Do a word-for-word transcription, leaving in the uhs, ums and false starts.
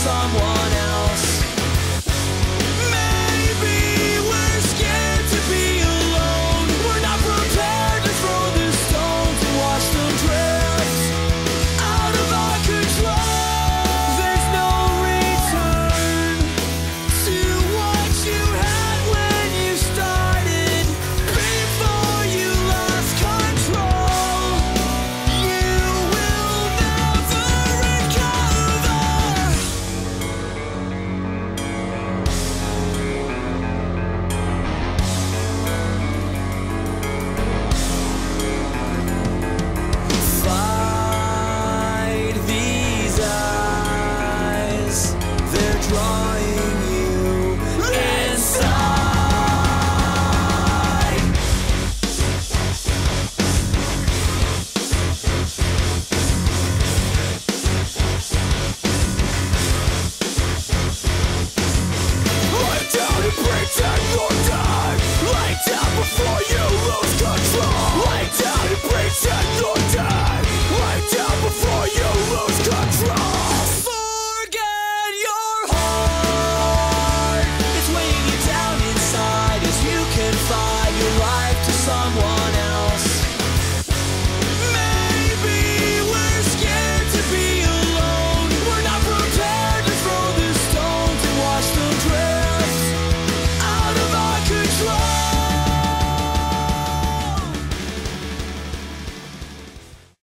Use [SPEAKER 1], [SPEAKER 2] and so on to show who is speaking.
[SPEAKER 1] someone else. Maybe we're scared to be alone. We're not prepared to throw the stones and watch them drift out of our control. There's no return to what you had when you started. Before you lost control, you will never recover. Fight these eyes, they're drawing you inside. I'm down to pretend you're